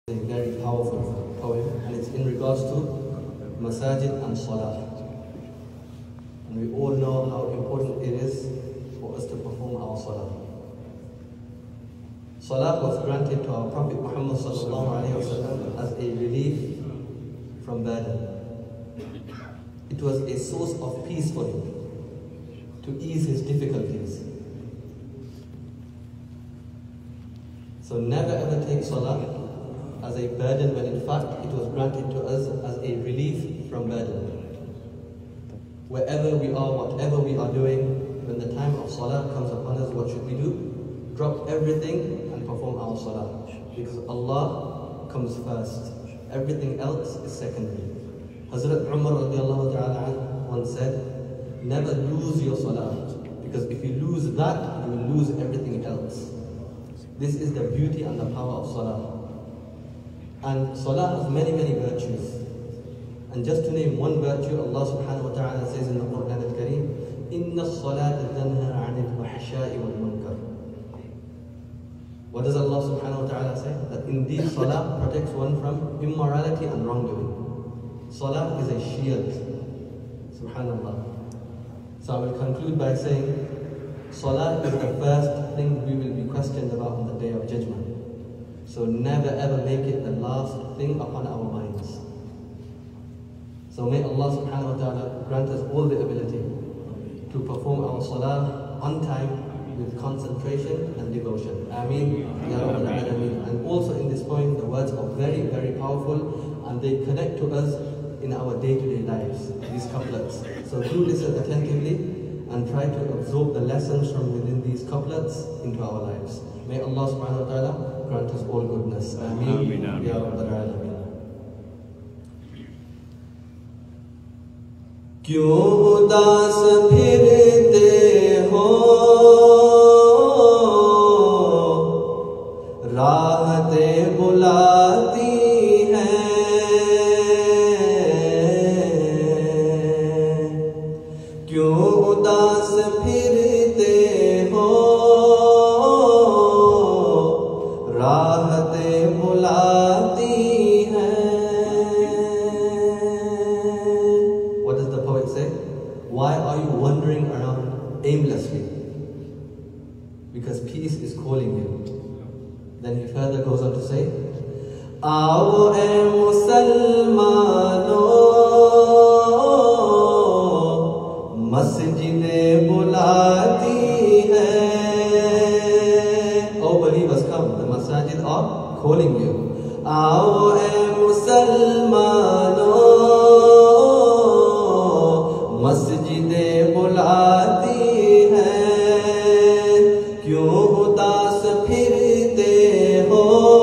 A very powerful poem, and it's in regards to Masjid and Salaat. And we all know how important it is for us to perform our Salah. Salah was granted to our Prophet Muhammad ﷺ as a relief from burden. It was a source of peace for him, to ease his difficulties. So never ever take Salah as a burden, when in fact it was granted to us as a relief from burden. Wherever we are, whatever we are doing, when the time of Salah comes upon us, what should we do? Drop everything and perform our Salah. Because Allah comes first. Everything else is secondary. Hazrat Umar radiallahu ta'ala once said, never lose your Salah, because if you lose that, you will lose everything else. This is the beauty and the power of Salah. And Salah has many, many virtues. And just to name one virtue, Allah subhanahu wa ta'ala says in the Quran al-Kareem, Inna as-salata tanha 'anil fahsha'i wal munkar. What does Allah subhanahu wa ta'ala say? That indeed Salah protects one from immorality and wrongdoing. Salah is a shield. Subhanallah. So I will conclude by saying, Salah is the first thing we will be questioned about on the Day of Judgment. So never ever make it the last thing upon our minds. So may Allah subhanahu wa ta'ala grant us all the ability to perform our Salah on time with concentration and devotion. Ameen. Ya Rabbal Alameen. And also in this point, the words are very, very powerful, and they connect to us in our day-to-day lives, these couplets. So do listen attentively and try to absorb the lessons from within these couplets into our lives. May Allah subhanahu wa ta'ala grant us all goodness. Ameen. Ya Rabbal Alameen. क्यों उदास फिरते हो, राहतें बुलाती हैं, क्यों उदास फिरते हो, राहतें बुलाती हैं. What does the poet say? Why are you wandering around aimlessly? Because peace is calling you. Then he further goes on to say, Aao e Musalmano, Masjid bulati hai. Oh believers, come, the masajid are calling you. Aao e Musalmano, Masjid bulati hai. Kyun udas phirte ho,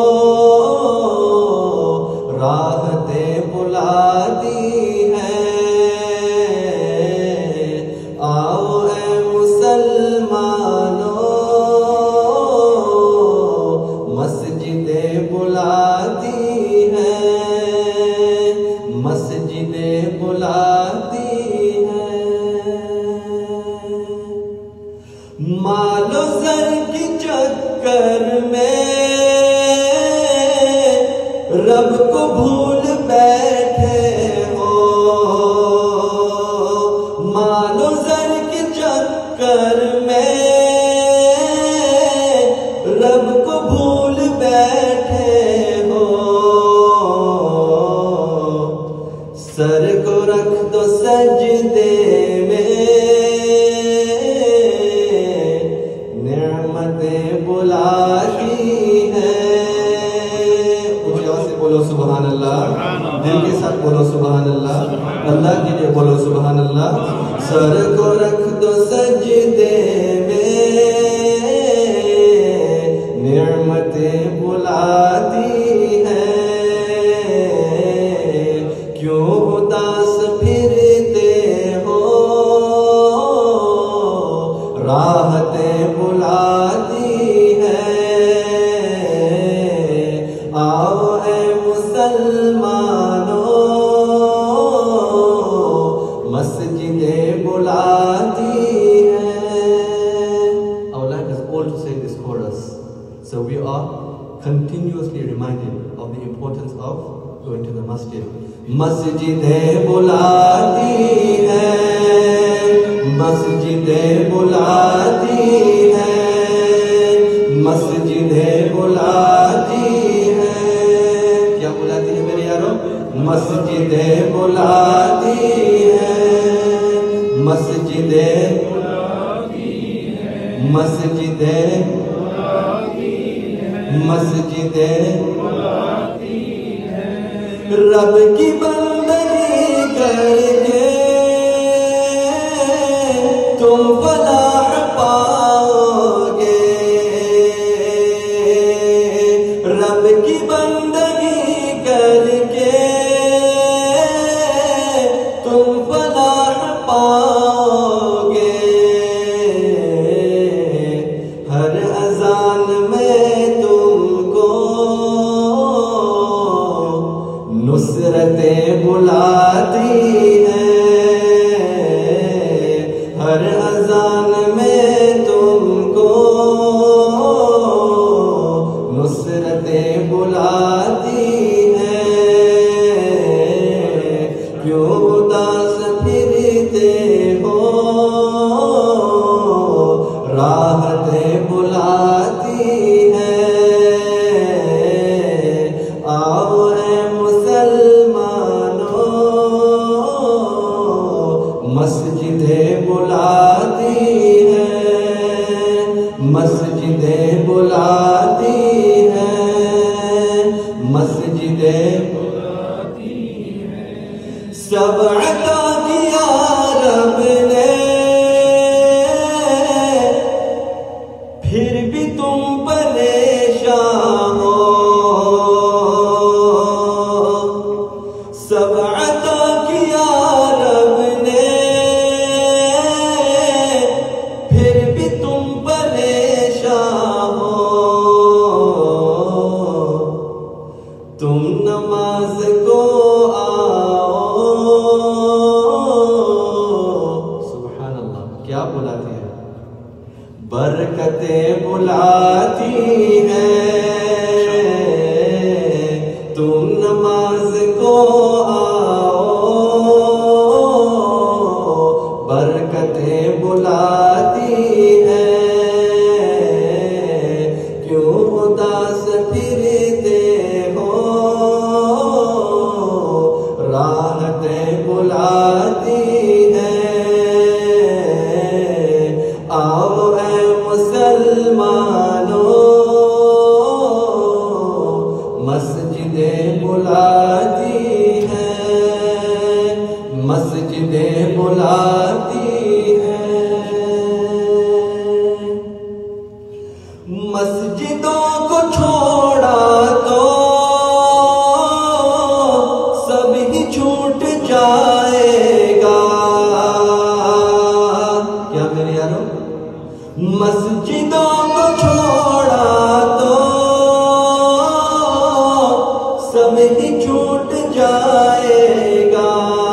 राहतें बुलाती हैं. आओ ए मुसलमानों, मस्जिदें बुलाती हैं, मस्जिदें बुलाती हैं. मालो ज़र की चक्कर में रब को भूल बैठे हो, मालो ज़र के चक्कर में रब को भूल बैठे हो. सर को रख दो सजदे में, नेमतें बुलाती हैं. बोलो सुबहान अल्लाह, दिल के साथ बोलो सुबहान अल्लाह, अल्लाह के लिए बोलो सुबहान अल्लाह. सर को रख दो सजदे में, नेमतें बुलाती हैं. क्यों उदास फिरते हो, राहतें बुलाती हैं. आओ मुसलमानों, मस्जिदें बुलाती हैं. Our life is all to say this chorus. So we are continuously reminded of the importance importance of going to the masjid. Masjidे बुलाती है, masjidे बुलाती है, masjidे बुलाती है. क्या बुलाती है मेरे यारों? masjidे बुलाती है, masjidे masjidे masjidे रब की बंदगी करके तुम फलाह पाओगे. रब की बंदगी करके तुम फलाह पाओगे. हर अजान में तुमको नुसरतें बुलाती हैं. हर अजान में तुमको नुसरतें बुलाती हैं. क्यों उदास फिरते हो, राहतें बुलाती हैं. आओ ऐ मुसलमानों, मस्जिदें बुलाती हैं, मस्जिदें बुलाती हैं, मस्जिदें बुलाती हैं. सब अता किया रब ने, फिर भी तुम परेशान हो. सब अता किया रब ने, फिर भी तुम परेशान हो. तुम नमाज को आओ. सुभान अल्लाह, क्या बुलाती है? बरकतें बुलाती हैं. तुम नमाज को आओ, बरकतें बुलाती हैं. क्यों उदास फिरते हो, राहतें बुलाती हैं. आओ ऐ मुसलमानों, मस्जिदें बुलाती हैं, मस्जिदें बुलाती हैं. मस्जिदों को छोड़ा तो सब ही छूट जाएगा. क्या मेरे यारों? मस्जिदों को छोड़ा तो सब ही छूट जाएगा.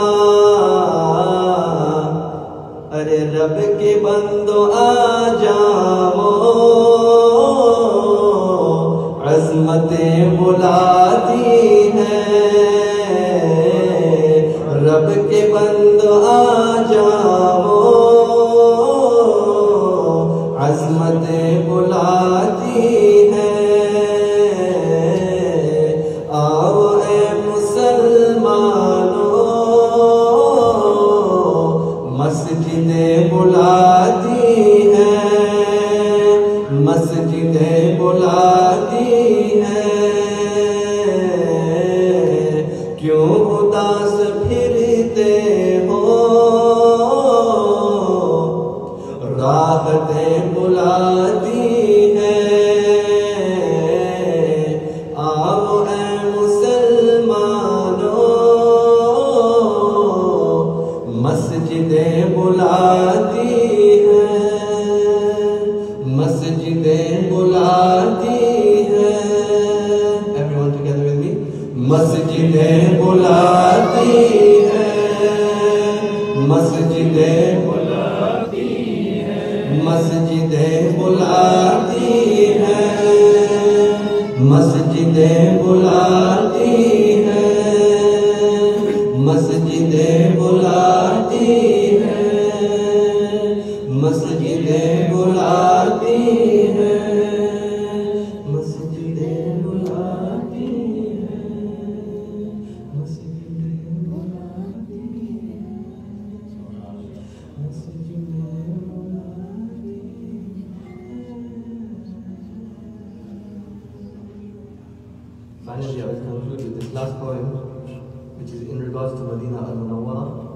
अरे रब के बंदो आ जाओ, अज़मतें बुलाती हैं. रब के बंदो आ जाओ, अज़मतें बुलाती हैं. आओ ऐ मुसलमानों, मस्जिदें बुलाती हैं, मस्जिदें बुलाती हैं. क्यों उदास फिरते हो, राहतें बुलाती हैं. आओ ऐ मुसलमानों, मस्जिदें बुलाती हैं, मस्जिदें बुलाती हैं. Everyone together with me. मस्जिदें बुलाती हैं, मस्जिदें बुलाती हैं, मस्जिदें बुलाती हैं, मस्जिदें बुलाती मस्जिदें बुलाती हैं, मस्जिदें बुलाती हैं, मस्जिदें बुलाती हैं, मस्जिदें बुलाती हैं. Finally, I will conclude with this last poem, which is in regards to Medina al-Munawwara.